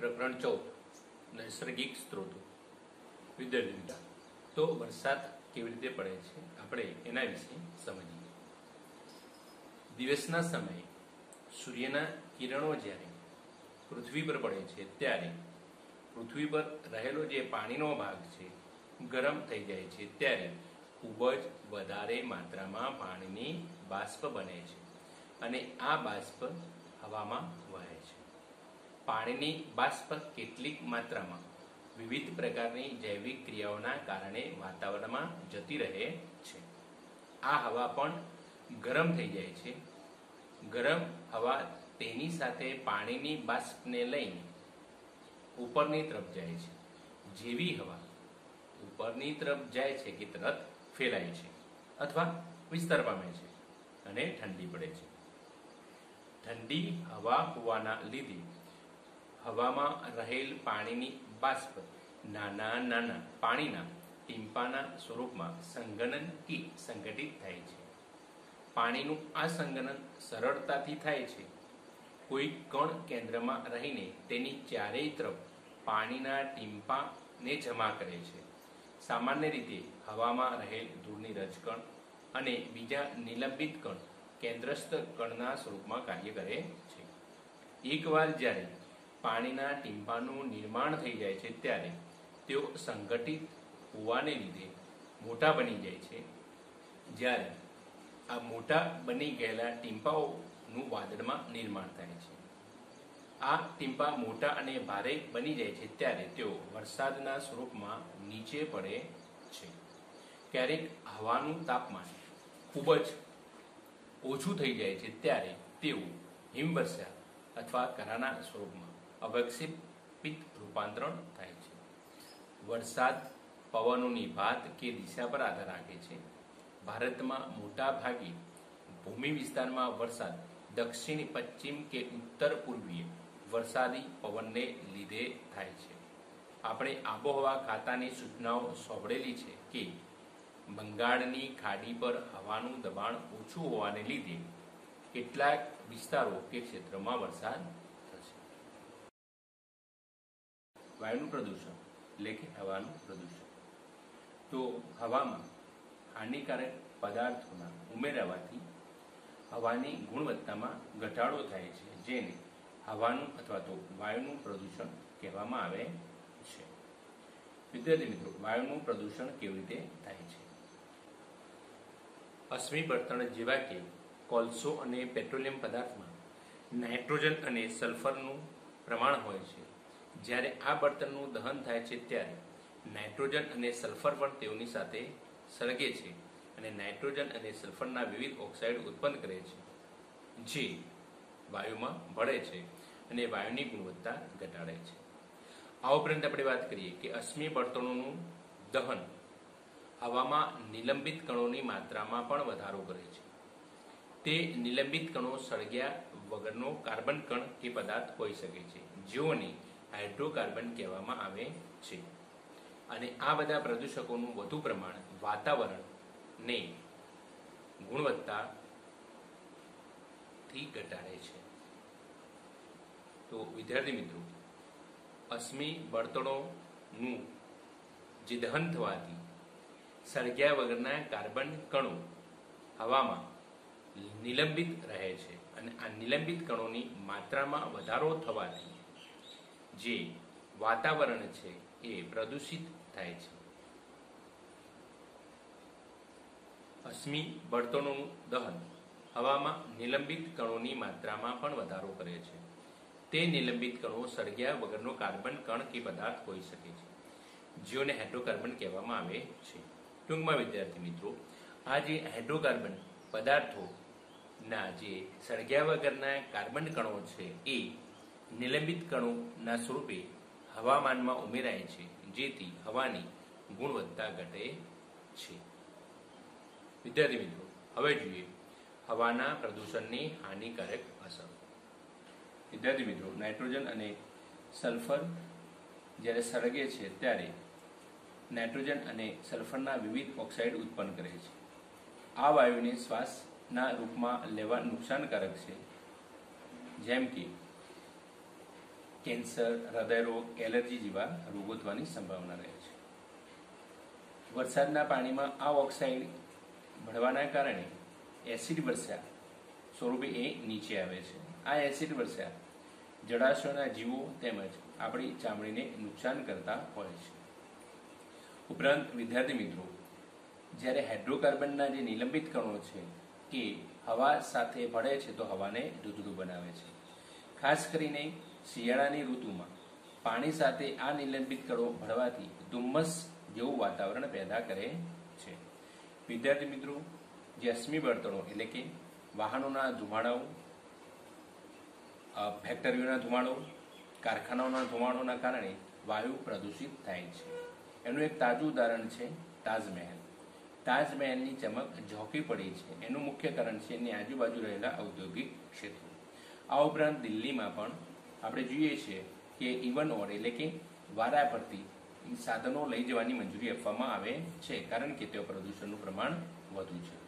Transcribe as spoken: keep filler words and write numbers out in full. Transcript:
પ્રકરણ ચૌદ નૈસર્ગિક સ્ત્રોતો. વિદ્યાર્થી તો વરસાદ કેવી રીતે પડે છે આપણે એના વિશે સમજીએ. દિવસના સમયે સૂર્યના કિરણો જ્યારે પૃથ્વી પર પડે છે ત્યારે પૃથ્વી પર રહેલો જે પાણીનો ભાગ છે ગરમ થઈ જાય છે ત્યારે ખૂબ જ વધારે માત્રામાં પાણીની બાષ્પ બને છે અને આ બાષ્પ હવામાં વહે છે. પાણીની બાષ્પ કેટલીક માત્રામાં વિવિધ પ્રકારની જૈવિક ક્રિયાઓના કારણે વાતાવરણમાં જતી રહે છે. આ હવા પણ ગરમ થઈ જાય છે. ગરમ હવા તેની સાથે પાણીની બાષ્પને લઈને ઉપરની તરફ જાય છે. જેવી હવા ઉપરની તરફ જાય છે કે તરત ફેલાય છે અથવા વિસ્તાર પામે છે અને ઠંડી પડે છે. ઠંડી હવા હોવાના લીધે હવામાં રહેલ પાણીની બાષ્પ નાના નાના પાણીના ટીમ્પાના સ્વરૂપમાં સંઘનન કે સંગઠિત થાય છે. પાણીનું આ સંઘનન સરળતાથી થાય છે. કોઈ કણ કેન્દ્રમાં રહીને તેની ચારેય તરફ પાણીના ટીમ્પાને જમા કરે છે. સામાન્ય રીતે હવામાં રહેલ ધૂળની રજકણ અને બીજા નિલંબિત કણ કેન્દ્રસ્થ કણના સ્વરૂપમાં કાર્ય કરે છે. એકવાર જ્યારે પાણીના ટીમ્પાનું નિર્માણ થઈ જાય છે ત્યારે તેઓ સંગઠિત હોવાને લીધે મોટા બની જાય છે. જ્યારે આ મોટા બની ગયેલા ટીમ્પાઓનું વાદળમાં નિર્માણ થાય છે. આ ટીમ્પા મોટા અને ભારે બની જાય છે ત્યારે તેઓ વરસાદના સ્વરૂપમાં નીચે પડે છે. ક્યારેક હવાનું તાપમાન ખૂબ જ ઓછું થઈ જાય છે ત્યારે તેઓ હિમવર્ષા અથવા કરાના સ્વરૂપમાં અવક્ષેપિત રૂપાંતરણ થાય છે. વરસાદ પવનોની ભાત કે દિશા પર આધાર રાખે છે. ભારતમાં મોટા ભાગે ભૂમિ વિસ્તારમાં વરસાદ દક્ષિણ પશ્ચિમ કે ઉત્તર પૂર્વીય વરસાદી પવનને લીધે થાય છે. આપણે આબોહવા ખાતાની સૂચનાઓ સાંભળેલી છે કે બંગાળની ખાડી પર હવાનું દબાણ ઓછું હોવાને લીધે કેટલાક વિસ્તારો કે ક્ષેત્રોમાં વરસાદ થશે. વાયુનું પ્રદૂષણ એટલે કે હવાનું પ્રદૂષણ. તો હવામાં હાનિકારક પદાર્થોના ઉમેરાવાથી હવાની ગુણવત્તામાં ઘટાડો થાય છે, જેને હવાનું અથવા તો વાયુનું પ્રદૂષણ કહેવામાં આવે છે. વિદ્યાર્થી મિત્રો, વાયુનું પ્રદૂષણ કેવી રીતે થાય છે? અશ્મિ બળતણ જેવા કે કોલસો અને પેટ્રોલિયમ પદાર્થમાં નાઇટ્રોજન અને સલ્ફરનું પ્રમાણ હોય છે. જ્યારે આ બળતણનું દહન થાય છે ત્યારે નાઇટ્રોજન અને સલ્ફર પણ તેઓની સાથે સળગે છે અને નાઇટ્રોજન અને સલ્ફરના વિવિધ ઓક્સાઇડ ઉત્પન્ન કરે છે, જે વાયુમાં ભળે છે અને વાયુની ગુણવત્તા ઘટાડે છે. આ ઉપરાંત આપણે વાત કરીએ કે અશ્મિ બળતણોનું દહન હવામાં નિલંબિત કણોની માત્રામાં પણ વધારો કરે છે. તે નિલંબિત કણો સળગ્યા વગરનો કાર્બન કણ કે પદાર્થ હોઈ શકે છે, જેઓને હાઇડ્રોકાર્બન કહેવામાં આવે છે. અને આ બધા પ્રદૂષકોનું વધુ પ્રમાણ વાતાવરણને ગુણવત્તાથી ઘટાડે છે. તો વિદ્યાર્થી મિત્રો, અશ્મિ બળતણોનું જે દહન થવાથી સળગ્યા વગરના કાર્બન કણો હવામાં નિલંબિત રહે છે અને આ નિલંબિત કણોની માત્રામાં વધારો થવાથી જે વાતાવરણ છે એ પ્રદૂષિત થાય છે. અશ્મિ બળતણોનું દહન હવામાં નિલંબિત કણોની માત્રામાં પણ વધારો કરે છે. તે નિલંબિત કણો સળગ્યા વગરનો કાર્બન કણ કે પદાર્થ હોઈ શકે છે, જેઓને હાઇડ્રોકાર્બન કહેવામાં આવે છે. ટૂંકમાં વિદ્યાર્થી મિત્રો, આ જે હાઇડ્રોકાર્બન પદાર્થોના જે સળગ્યા વગરના કાર્બન કણો છે એ નિલંબિત કણોના સ્વરૂપે હવામાનમાં ઉમેરાય છે, જેથી હવાની ગુણવત્તા ઘટે છે. વિદ્યાર્થી મિત્રો, હવે જોઈએ હવાના પ્રદૂષણની હાનિકારક અસર. વિદ્યાર્થી મિત્રો, નાઇટ્રોજન અને સલ્ફર જ્યારે સળગે છે ત્યારે નાઇટ્રોજન અને સલ્ફરના વિવિધ ઓક્સાઇડ ઉત્પન્ન કરે છે. આ વાયુને શ્વાસના રૂપમાં લેવા નુકસાનકારક છે, જેમ કે કેન્સર, હૃદયરોગ, એલર્જી જેવા રોગો થવાની સંભાવના રહે છે. વરસાદના પાણીમાં આ ઓક્સાઇડ ભળવાના કારણે એસિડ વર્ષા સ્વરૂપે એ નીચે આવે છે. આ એસિડ વર્ષા જળાશયોના જીવો તેમજ આપણી ચામડીને નુકસાન કરતા હોય છે. ઉપરાંત વિદ્યાર્થી મિત્રો, જ્યારે હાઇડ્રોકાર્બનના જે નિલંબિત કણો છે એ હવા સાથે ભળે છે તો હવાને દૂધળું બનાવે છે. ખાસ કરીને શિયાળાની ઋતુમાં પાણી સાથે આ નિલંબિત કણો ભળવાથી ધુમ્મસ જેવું વાતાવરણ પેદા કરે છે. વિદ્યાર્થી મિત્રો, જે અશ્મિ બળતણો એટલે કે વાહનોના ધુમાડાઓ, ફેક્ટરીઓના ધુમાડો, કારખાનાઓના ધુમાડોના કારણે વાયુ પ્રદૂષિત થાય છે. એનું એક તાજું ઉદાહરણ છે તાજમહેલ. તાજમહેલની ચમક ઝોકી પડી છે એનું મુખ્ય કારણ છે એની આજુબાજુ રહેલા ઔદ્યોગિક ક્ષેત્રો. આ ઉપરાંત દિલ્હીમાં પણ આપણે જોઈએ છીએ કે ઇવન ઓર એટલે કે વારા પરથી સાધનો લઈ જવાની મંજૂરી આપવામાં આવે છે, કારણ કે તેઓ પ્રદૂષણનું પ્રમાણ વધુ છે.